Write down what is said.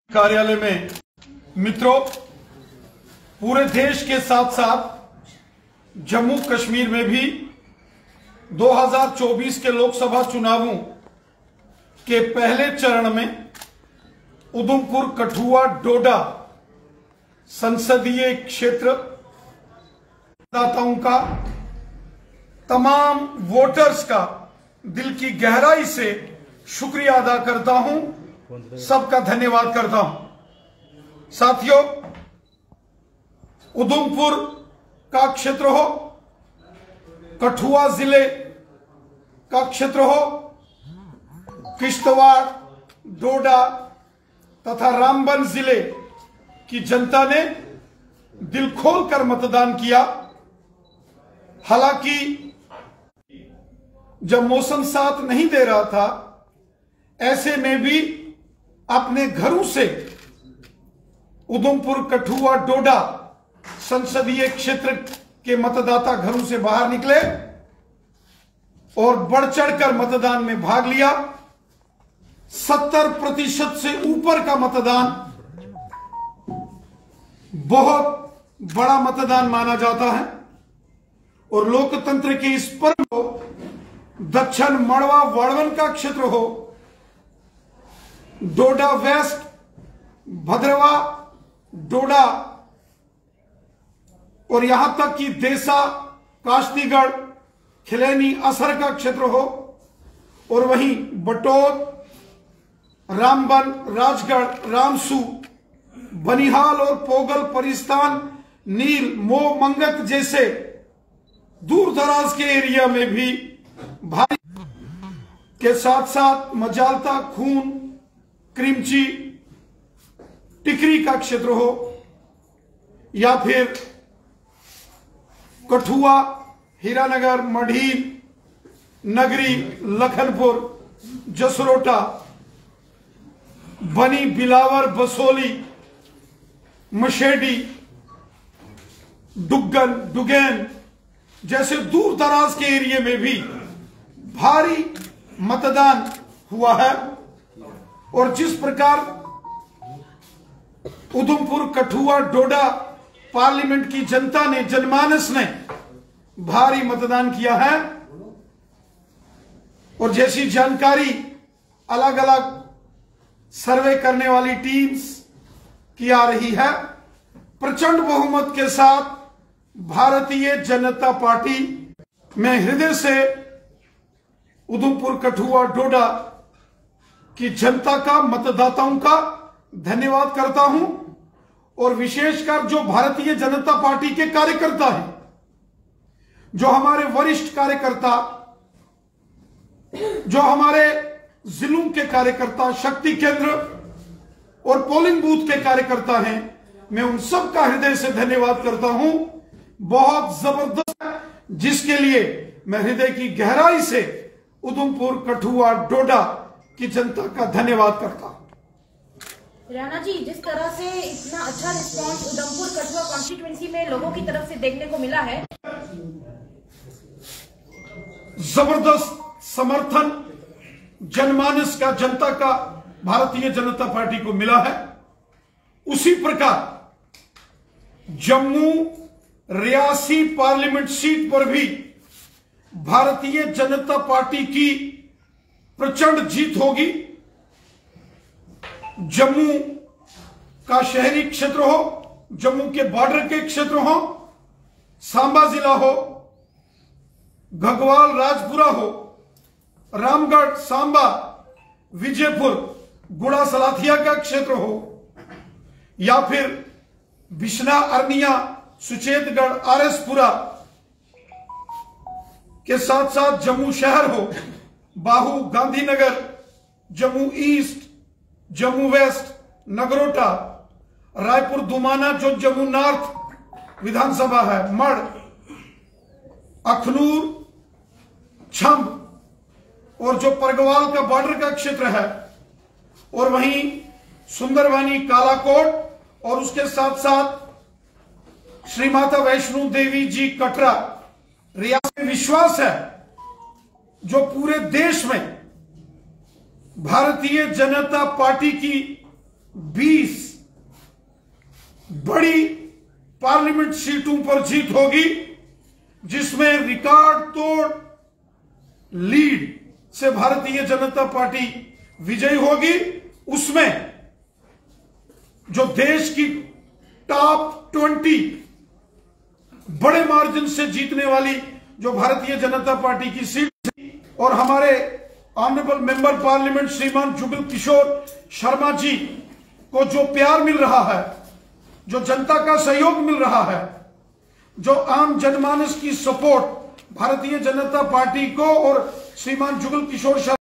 कार्यालय में मित्रों, पूरे देश के साथ साथ जम्मू कश्मीर में भी 2024 के लोकसभा चुनावों के पहले चरण में उधमपुर, कठुआ, डोडा संसदीय क्षेत्र मतदाताओं का, तमाम वोटर्स का दिल की गहराई से शुक्रिया अदा करता हूं, सबका धन्यवाद करता हूं। साथियों, उधमपुर का क्षेत्र हो, कठुआ जिले का क्षेत्र हो, किश्तवाड़, डोडा तथा रामबन जिले की जनता ने दिल खोलकर मतदान किया। हालांकि जब मौसम साथ नहीं दे रहा था, ऐसे में भी अपने घरों से उधमपुर, कठुआ, डोडा संसदीय क्षेत्र के मतदाता घरों से बाहर निकले और बढ़ चढ़कर मतदान में भाग लिया। 70% से ऊपर का मतदान बहुत बड़ा मतदान माना जाता है और लोकतंत्र के इस पर्व को दक्षिण मड़वा वाड़वन का क्षेत्र हो, डोडा वेस्ट, भद्रवा, डोडा और यहां तक कि देसा, काश्तीगढ़, खिलैनी, असर का क्षेत्र हो और वहीं बटोत, रामबन, राजगढ़, रामसू, बनिहाल और पोगल, परिस्तान, नील, मो, मंगत जैसे दूर दराज के एरिया में भी भारी के साथ साथ मजालता, खून, क्रिमची, टिकरी का क्षेत्र हो या फिर कठुआ, हीरानगर, मढ़ील, नगरी, लखनपुर, जसरोटा, बनी, बिलावर, बसोली, मशेडी, डुग्गन, डुगैन जैसे दूर दराज के एरिया में भी भारी मतदान हुआ है। और जिस प्रकार उधमपुर, कठुआ, डोडा पार्लियामेंट की जनता ने, जनमानस ने भारी मतदान किया है और जैसी जानकारी अलग अलग सर्वे करने वाली टीम्स की आ रही है, प्रचंड बहुमत के साथ भारतीय जनता पार्टी में हृदय से उधमपुर, कठुआ, डोडा की जनता का, मतदाताओं का धन्यवाद करता हूं और विशेषकर जो भारतीय जनता पार्टी के कार्यकर्ता हैं, जो हमारे वरिष्ठ कार्यकर्ता, जो हमारे जिलों के कार्यकर्ता, शक्ति केंद्र और पोलिंग बूथ के कार्यकर्ता हैं, मैं उन सब का हृदय से धन्यवाद करता हूं। बहुत जबरदस्त है, जिसके लिए मैं हृदय की गहराई से उधमपुर, कठुआ, डोडा की जनता का धन्यवाद करता हूं। राणा जी, जिस तरह से इतना अच्छा रिस्पांस उधमपुर, कठुआ कॉन्स्टिट्यूएंसी में लोगों की तरफ से देखने को मिला है, जबरदस्त समर्थन जनमानस का, जनता का भारतीय जनता पार्टी को मिला है। उसी प्रकार जम्मू रियासी पार्लियामेंट सीट पर भी भारतीय जनता पार्टी की प्रचंड जीत होगी। जम्मू का शहरी क्षेत्र हो, जम्मू के बॉर्डर के क्षेत्र हो, सांबा जिला हो, घगवाल, राजपुरा हो, रामगढ़, सांबा, विजयपुर, गुड़ा, सलाथिया का क्षेत्र हो या फिर बिश्ना, अरनिया, सुचेतगढ़, आरएसपुरा के साथ साथ जम्मू शहर हो, बाहू, गांधीनगर, जम्मू ईस्ट, जम्मू वेस्ट, नगरोटा, रायपुर, दुमाना जो जम्मू नॉर्थ विधानसभा है, मड़, अखनूर, छंब और जो परगवाल का बॉर्डर का क्षेत्र है और वहीं सुंदरवानी, कालाकोट और उसके साथ साथ श्री माता वैष्णो देवी जी, कटरा, रियासत में विश्वास है जो पूरे देश में भारतीय जनता पार्टी की 20 बड़ी पार्लियामेंट सीटों पर जीत होगी, जिसमें रिकॉर्ड तोड़ लीड से भारतीय जनता पार्टी विजयी होगी। उसमें जो देश की टॉप 20 बड़े मार्जिन से जीतने वाली जो भारतीय जनता पार्टी की सीट थी, और हमारे ऑनरेबल मेंबर पार्लियामेंट श्रीमान जुगल किशोर शर्मा जी को जो प्यार मिल रहा है, जो जनता का सहयोग मिल रहा है, जो आम जनमानस की सपोर्ट भारतीय जनता पार्टी को और श्रीमान जुगल किशोर शर्मा